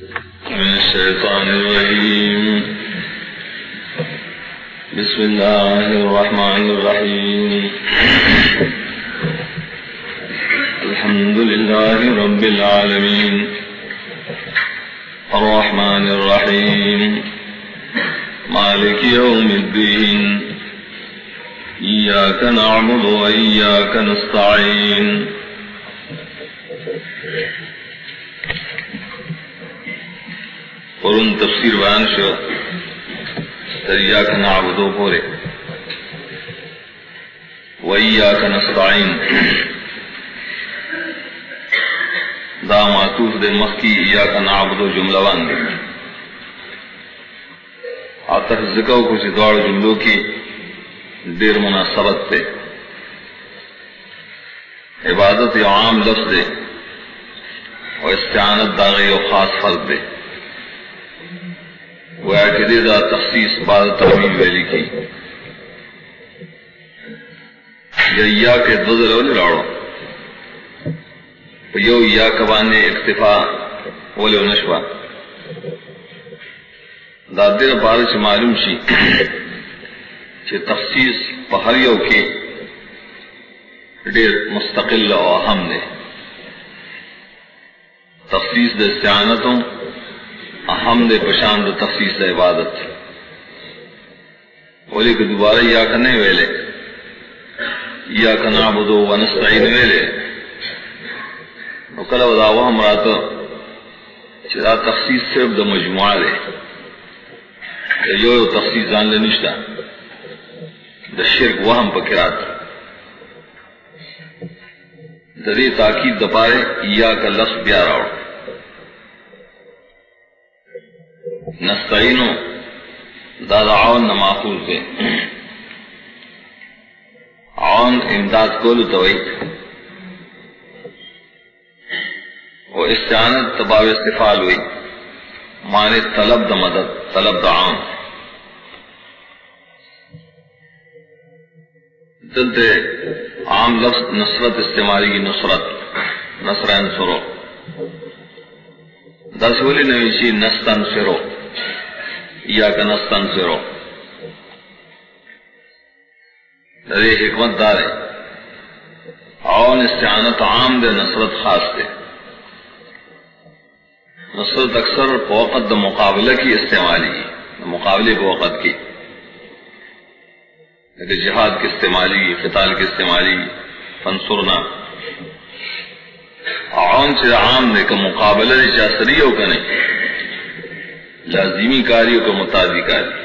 من الشيطان الرجيم. بسم الله الرحمن الرحيم. الحمد لله رب العالمين الرحمن الرحيم مالك يوم الدين إياك نعبد وإياك نستعين. قرآن تفسیر بیان شو إياك نعبد پورے وإياك نستعين دا معطوف دے مخی إياك نعبد جملہ وان دے آتر ذکر کچھ دوار جملوں کی دیر مناسبت دے. عبادت یا عام لفظ دے اور استعانت داغی و خاص فرق دے. وہ عقیدے دا تخصیص بعد تحویل ویلی کی یا کے دو ذرا لاڑو یو یا کبانے اکتفا ولی نشوا دا دیر پارچ معلوم شی کہ تخصیص پہریوں کے دیر مستقل و اہم دے. تخصیص دے استعانتوں اہم دے پشاند تخصیص دے عبادت ولی کہ دوبارہ یا کنے ویلے یا کنعبدو ونستعین ویلے نکلہ وداوہ ہمراتا چرا تخصیص صرف دا مجموعہ دے یو تخصیص جان لے نشتا دا شرک وہم پکرات دری تاکید دپارے یا کا لفظ بیا راؤ. نستعینو دادا عون نماخوذ دے عون امداد کولو توئی و استعانت تباو استفال ہوئی معنی طلب دا مدد طلب دا عون. دلتے عام لفظ نصرت استعمالی کی نصرت نصر انصرو دا سولی نویشی نستنصرو یا کا نستنصرو. دے حکمت دارے عون استعانت عام دے نصرت خاص دے. نصرت اکثر وقت دا مقابلہ کی استعمالی مقابلے کو وقت کی لیکن جہاد کی استعمالی قتال کی استعمالی فانصرنا. عون سے عام دے کا مقابلہ جاسریوں کا نہیں لازمی کاریوں کا متعدی کاری.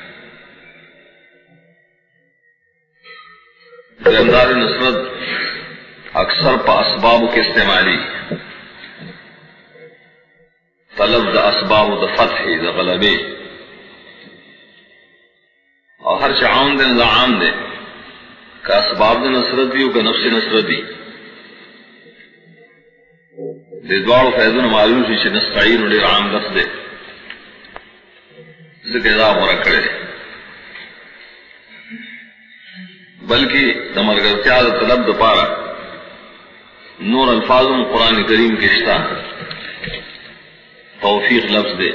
اندار نصرت اکثر پا اسباب کے استعمالی طلب دا اسباب دا فتح دا غلبے اور ہر عام دے دا عام دے کا اسباب دا نصرت بھی کا نفس نصرت بھی دے دوار و فیضون معلوم شیش نستعین دے عام لفظ دے ذکر دا مرکڑے بلکہ دمرگرتیا دا طلب دا پارا نور الفاظم قرآن کریم کے اشتا توفیق لفظ دے.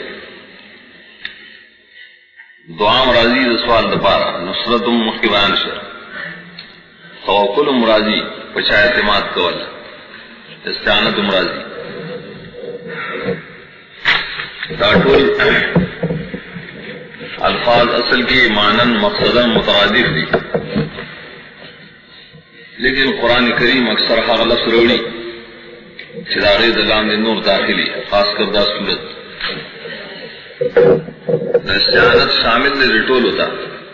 دعا مرازی دا سوال دا پارا نصرتم مخی بیان شر توکل مرازی پچا اعتماد کول استعانت مرازی دا ٹول الفاظ اصل کی معنن مقصدن مترادف دی لیکن قرآن کریم اکثر حق لفظ روڑی چراغی دلان دے نور داخلی خاص کر دا صورت استعانت شامل دے رٹول ہوتا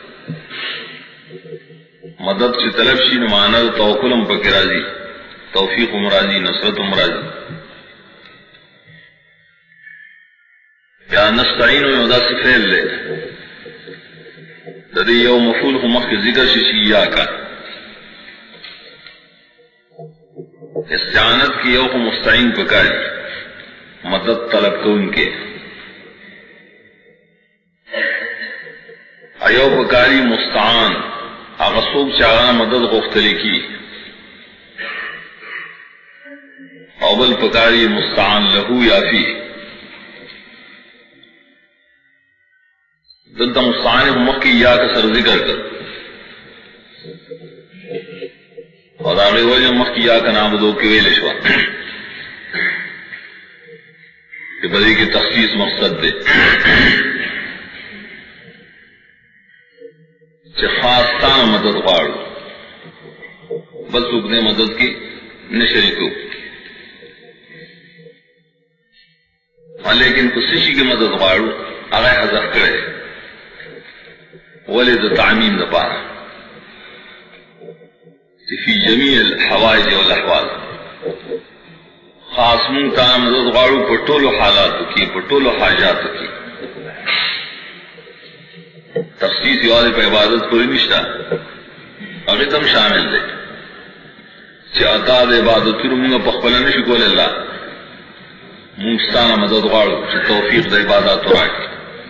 مدد چی طلب شی نمانا توکلم پکرازی توفیق مرازی نصرت مرازی یا نستعین و دا سفیل لے دے یو مفعول کو مخ ذکر شیشیا کا استعانت کی یو کو مستعین پکاری مدد طلب کو ان کے ایو پکاری مستعان اغصوب چاہانا مدد غفتلی کی اول پکاری مستعان لہو یا فی دلتا مستعان مخی یا کا سر ذکر کر اور آگے وجہ مخی یا کا نعبدو کی ویل شوا کہ بدی کی تخصیص مقصد دے کہ خاصتان مدد غاڑو بس اپنے مدد کی نشریکو لیکن کسیشی کی مدد غاڑو آگے حضر کرے ولد تعمیم دا پارا فی جمیع الحوائج والاحوال خاص مونتا مدد غاڑو پٹولو حالاتو کی پٹولو حاجاتو کی تخصیص یوازے پہ عبادت کوئی نشتا اغیتم شامل دے چی عطا دے عبادت رو مونگا پخبلا نشکول اللہ مونگستانا مدد غاڑو چی توفیق دے عبادت رو راکی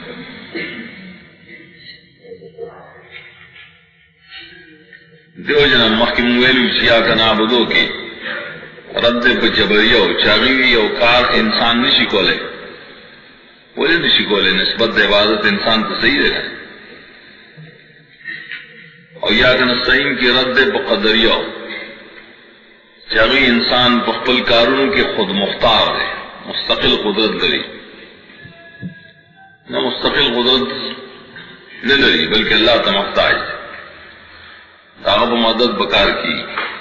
دیو جنم مخی مویلو چیا کا نعبدو کی رد پا جبریو چاگیوی او کار انسان نشی کولے ولی نشی کولے نسبت عبادت انسان تو صحیح دے اور یا کہ نستعین کی رد پا قدریو چاگی انسان پا خپل کارونوں کے خود مختار دے مستقل قدرت دری نہ مستقل قدرت نہ دری بلکہ اللہ تا محتاج دے تاغب مدد بکار کی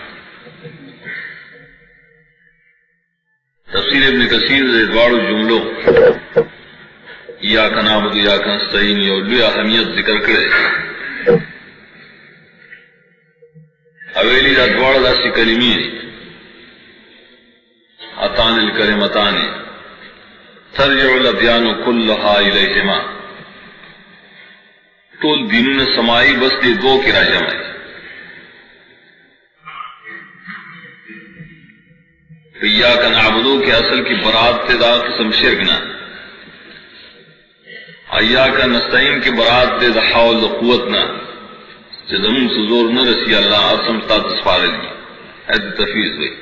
تفسیر ابن کثیر ادوار جملو یا کا نعبد یا کا نستعین یا لوی اہمیت ذکر کرے اویلی ادوار دا سی کلمی اتان الکلمتان ترجع الابیان کلہا الیہما طول دینون سمائی بس دی دو کی راجم ہے ایاک نعبدو کے اصل کی برات تے دا قسم شرک نہ ایاک نستعین کی برات تے دا حول قوت نہ زمین سے زور نہ رسی اللہ عصم تا تصفار لی حید تفیض ہوئی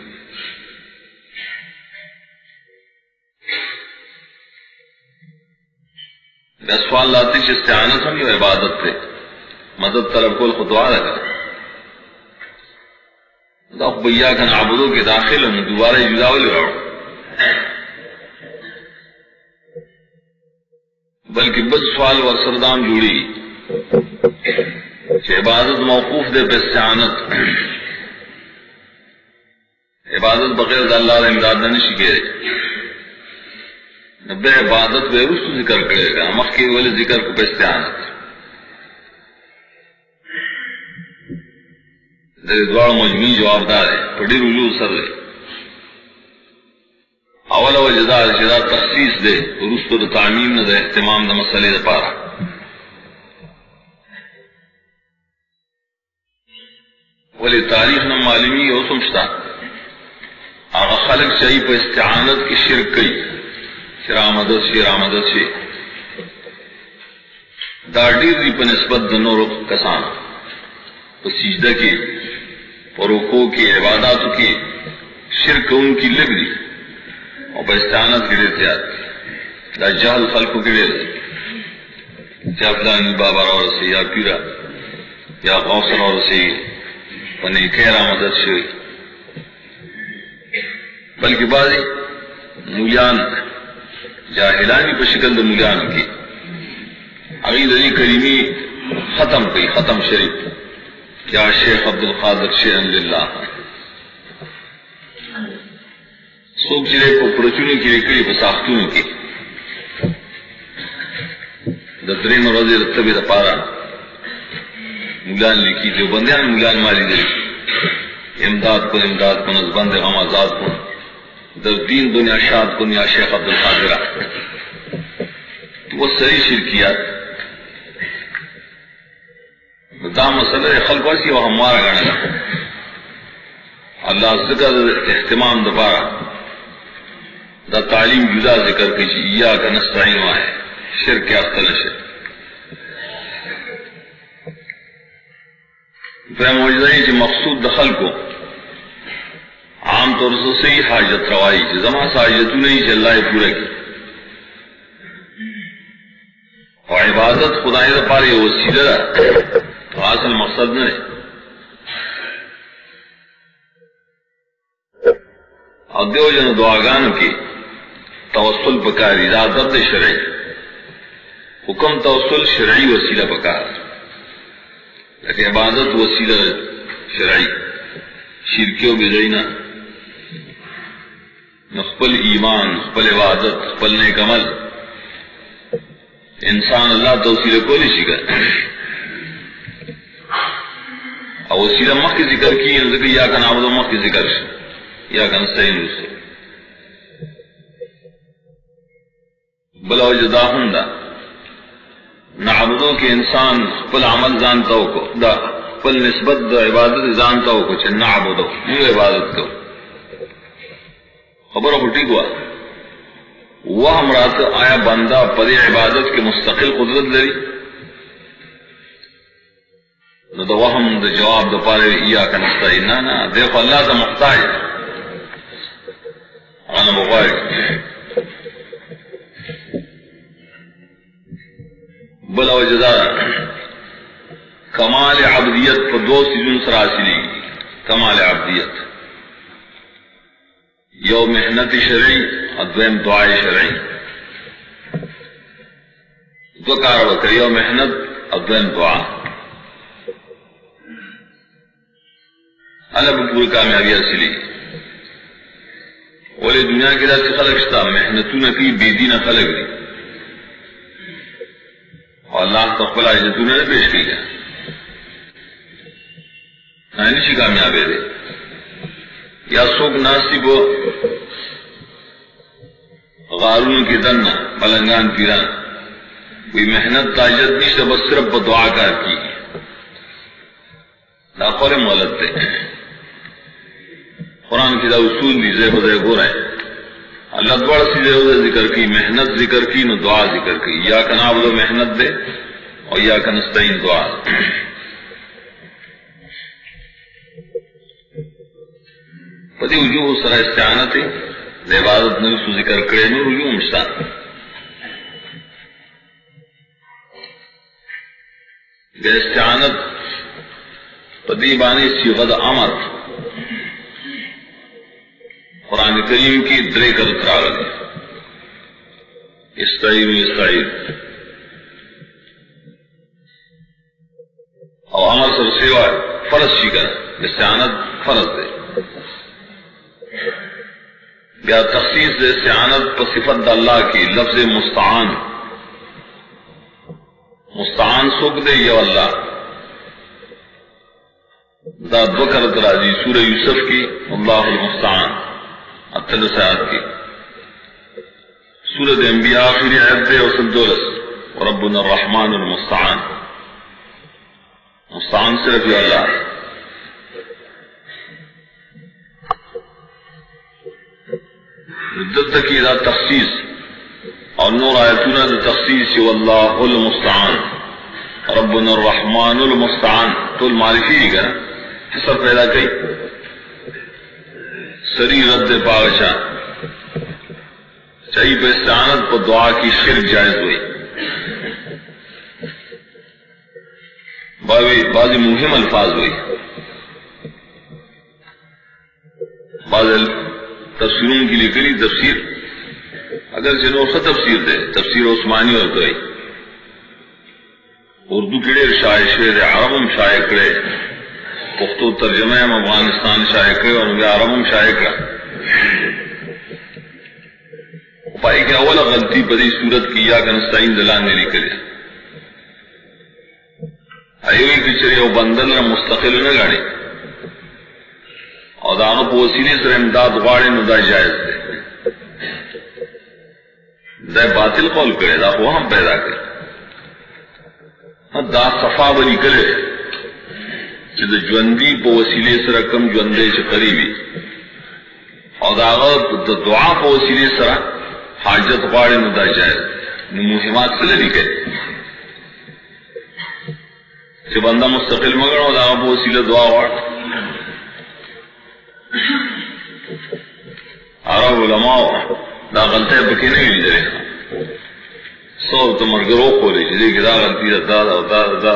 اسفال لاتی چھ استعانت ہم یہ عبادت تے مدد طلب کول خطوہ لگا دا بیا کا نعبدو کے داخل ہم دوبارہ جداول رہو بلکہ بد سوال و سردام جوڑی کہ عبادت موقوف دے باستعانت عبادت بغیر دا اللہ علیہ امداد نشی کرے نبے عبادت بے رسو ذکر کرے گا مخی والے ذکر کو باستعانت دوار مجموعی جوابدار ہے پڑی رجوع سر لے اول و جزا جدا تخصیص دے رسط دا تعمیم نہ دے اہتمام دا مسئلے دا پارا ولی تاریخ نہ معلومی ہو سمجھتا آغا خلق چاہی پہ استعانت کی شرک کئی شرامدت شی داڑیر دی پہ نسبت دنو رخ کسان پہ سجدہ کی رکوع کی عبادات کی شرک ان کی لگ دی اور باستعانت کے لیے دا جہل خلقوں کے لیے کیا فلانی بابا اور سے یا پیرا یا غوثر اور سے پنے خیرہ مدد شوئی بلکہ بعضی مولیان جاہلانی پر شکل دا مولیان کی عقید علی کریمی ختم کی ختم شریف کیا شیخ عبدالقادر شیئن للہ سوک چلے کو پرچونی کی رکڑی بساختونی کی دترین و رضی رتبی دا پارا مولان لکھی جو بندیان مولان مالی دے امداد کو نزبند غم آزاد کو در دین دنیا شاد کو یا شیخ عبدالقادرہ وہ صحیح شرکیات دا مسئلہ خلق ویسی وہ ہمارا گانا گا اللہ ذکر اہتمام دبارا دا تعلیم جدا ذکر کی چی ایاک نستعین وائے شرک اختلش ہے پہ موجودہ چی مقصود دخل کو عام طور سے صحیح حاجت روائی چی زمان سے حاجتو نہیں چی اللہ پورا کی اور عبادت خدای دا پاری وسیلہ دا اصل مقصد نہ اور دیو جن دعاگانو کی توسل پکاری دا درد شرعی حکم توسل شرعی وسیلہ پکار لیکن عبادت وسیلہ شرعی شرکیوں بدعینا نخبل ایمان نخبل عبادت نخبل نیک عمل انسان اللہ توسیلہ کو نہیں شکر اور وسیلہ مخ کی ذکر کی ذکر یا کا نعبد و مخ کی ذکر یا کا نستعین رسول بلا وجدہ ہندہ نعبدوں کے انسان خپل عمل جانتا ہو کو دا خپل نسبت دا عبادت جانتا ہو کو چھے نعبدو نیو عبادت کو خبر اٹھی ہوا وہ ہمرات آیا بندہ پدی عبادت کے مستقل قدرت لری نو دا وہم دا جواب دا پارے ایاکا نستعین نا دیکھو اللہ تا محتاج انا بغاری بلا وجدہ کمال عبدیت پر دو سیزن سراسلی کمال عبدیت یو محنت شرعی ادویم دعائے شرعی دو کار وکر یو محنت ادویم دعا اللہ پور کامیابی حاصلی ولی دنیا کے لئے خلق شتا محنتوں نکی بیدی نہ خلق دی اور اللہ تقبل عجتوں نے پیش کی گیا نیچی کامیابی دے یا سوک ناسی کو غارون کی دن ملنگان پیران کوئی محنت تاجت نہیں سے بس صرف دعا کار کی نا قول مولد دے قرآن کی دا اصول دی زیب دے گو رہے اللہ دوڑ سی دے ذکر کی محنت ذکر کی نو دعا ذکر کی یا کا نعبد و محنت دے اور یا کا نستعین دعا پدی وجوہ سرا استعانت دے عبادت نرسو ذکر کرے نو رجوع مشتا دے استعانت پدی بانی سیغد امر قرآن کریم کی درے کر اترا لگے استعین اور امر سر سیوا فرض شکر استعانت فرض دے یا تخصیص دے استعانت پر صفت اللہ کی لفظ مستعان مستعان سوک دے یا اللہ دا دو کرت راجی سورہ یوسف کی اللہ المستعان اطلس آیات کی سورہ انبیاء آخری آیت دے وصل دولس وربنا الرحمن المستعان مستعان صرف یا اللہ مدت کی دا تخصیص اور نور آیتنا دا تخصیص واللہ المستعان ربنا الرحمن المستعان تو المعرفی ہی گا حسب پیدا کی سری رد پاغشا چاہیے پہ استعانت پر دعا کی شرک جائز ہوئی بعض مہم الفاظ ہوئی بعض تفسیروں کی لکھی تفسیر اگر جنوخہ تفسیر دے تفسیر عثمانی اور کوئی اردو کڑے شائع شعر عربم شائع کرے پختو ترجمہ افغانستان شائع کرے اور عربم شائع کرا پائی کہ اولا غلطی بدی صورت کی یا کہ نستعین دلان نے نکلے ایوی کچھرے او بندل مستقل نہ گاڑی اور داغ پو وسیلے سر امداد غاڑے نو دا جائز دے دا باطل قول کرے دا وہ ہم پیدا کرے دا صفا بنی کرے چیز جوندی پو وسیلے سر کم جوندے چھ قریبی اور داغ دعا پو وسیلے سر حاجت غاڑے نو دا جائز نو مہمات سے لگی کرے چھ بندہ مستقل مگر اور داغ پو وسیلے دعا غاڑ عرب علماء دا غلطے بکی نہیں لی جرے سو نور ته مرګرو کولې چې دې کې دا غلطي ده دا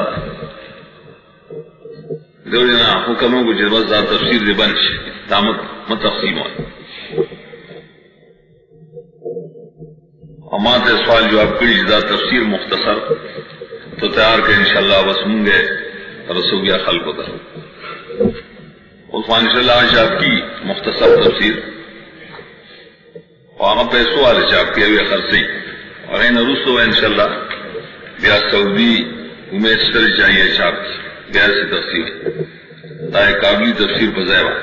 دوی نه حکم وکړي چې بس دا تفسیر دې بند شي دا متقسیم وای اما ته سوال جواب کړي دا تفسیر مختصر تو تیار کړئ انشاءالله بس مونږه رسوبیا خلق ته عثمان انشاءاللہ شاپ کی مختصر تفسیر اور هغه پیسو والے چاپ کې وی خرڅي اور ان رسو انشاءاللہ بیا سعودی امید سره چاہیے چاپ بیا سے تفسیر دا قابلی تفسیر بځایوا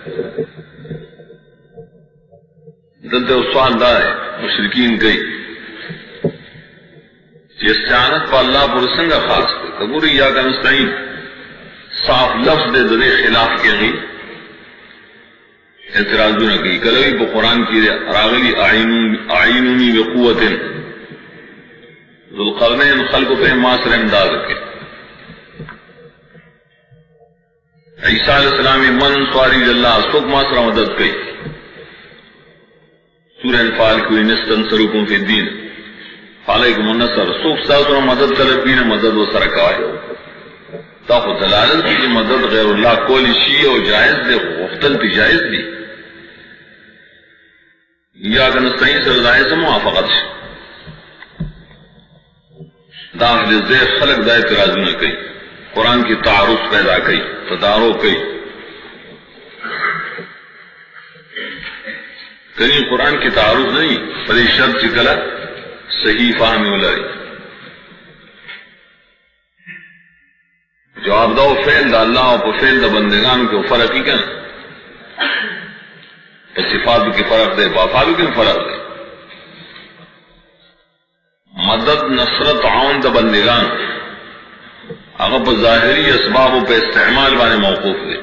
دلته سوال دا ہے مشرکین گئی چې استعانت په الله پر څنګه خاص ده کبوري یا کنستاین صاف لفظ دے دے خلاف کے گئی اعتراضوں کی کلوی په قرآن کی راغلی اعینونی بقوت ذوالقرنین خلق پہ معاصر امداد کے عیسیٰ علیہ السلام من سواری اللہ سوک معاصر مدد کی سورہ انفال کی نستنصرکم فی الدین علیکم النصر سوک ساتھ مدد طلبین مدد و سرکائے تا خو دلالت کی مدد غیر اللہ کولی شیع و جائز دے غفتل بھی جائز دی یا کنستین سے رضائے سے موافقت شی دا اہل زیر خلق دا اعتراض نہ کئی قرآن کی تعارف پیدا کئی تدارو کئی کنی قرآن کی تعارف نہیں پر شرط چکلا صحیح فہم اولائی جواب دو فعل دا اللہ اور فعل دا بندگان کے فرق ہی کیا صفات کی فرق دے افعال کی فرق دے مدد نصرت عون دا بندگان اگر ظاہری اسباب پہ استعمال بانے موقوف دے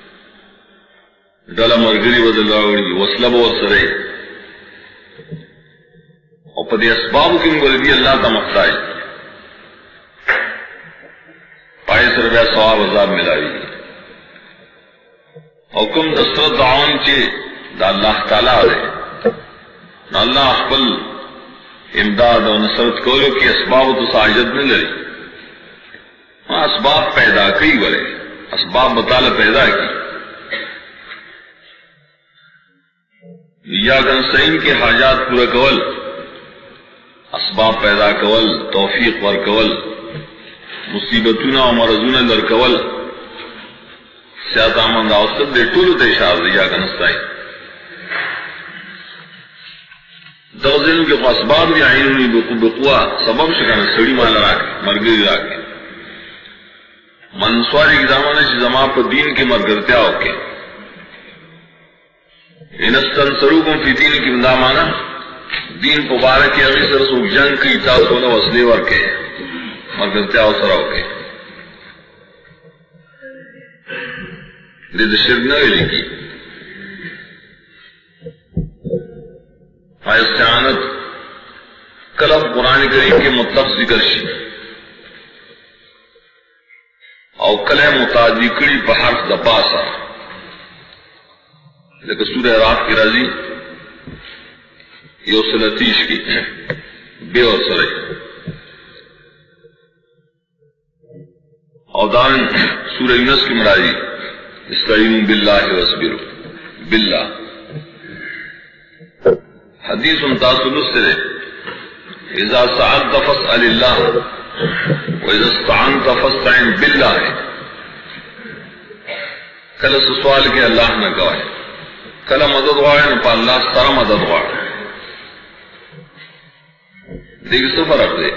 ڈالا مرگری بدل راوڑی وصلب و سرے اور پدی اسباب کی مغربی اللہ تا مختائی پائے سر بیا ثواب عذاب ملاوی حکم نصرت عون چے دا اللہ تعالیٰ دے نا اللہ اخبل امداد و نصرت کولو کی اسباب تو ساجد نہیں لری ہاں اسباب پیدا کی بلے اسباب مطالعہ پیدا کی یا گنسین کے حاجات پورا کول اسباب پیدا کول توفیق ور کول مصیبتونا و مرضونا در کول سیاد آمند آوستد دے طولو دے اشار دے یا گنستائی دغزنو کے اسباب بھی عینونی بقوہ سبب شکانا سڑی مالا راکے مرگری راکے منسواری کی زمانے سے زمان پر دین کے مرگرتیا ہوکے انستنصروکم فی دین کی مدامانا دین پبارکی اغیس رسول جنگ کی اتاس ہونا وصلے ورکے مرگرتیا ہو سرا ہوکے دید شرک نوے لکی استعانت کلب قرآن کریم کے مطلق ذکر شی او کلہ متعدی کڑی پہ حرف دا پاسا لیکن سورہ رات کی راضی یہ سلطیش کی بے اور سرے او دان سورہ یونس کی مراجی استعینوا باللہ واصبروا باللہ حدیث تاسل سے اذا سألت فاسأل اللہ واذا استعنت فاستعن باللہ کل سوال کے اللہ نہ کہے کل مدد غواړي نو په الله سره مدد غواړي دې څه فرق دی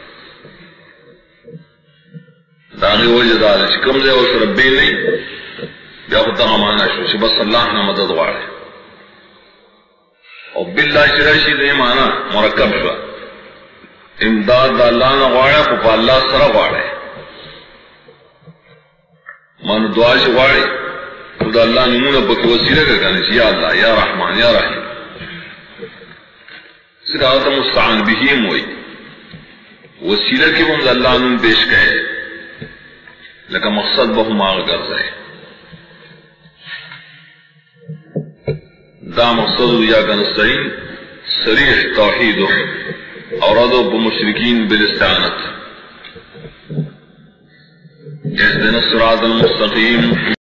دا نه وجه دا چې کوم ځای اوسره به نه بیا خو ته معنا شو چې بس الله نه مدد غواړي او بالله شرشی دې معنا مرکب شو امداد الله نه غواړي خو په الله سره غواړي من دعا شي غواړي خدا اللہ نمونہ پک وسیلہ کا کہنے یا اللہ یا رحمان یا رحیم صراط مستعان بہیم ہوئی وسیلہ کی بند اللہ نم پیش کہے لکہ مقصد بہم آغا کر جائے دا مقصد یا کنستعین صریح توحید اور ردو بمشرکین بالاستعانت اهدنا الصراط المستقیم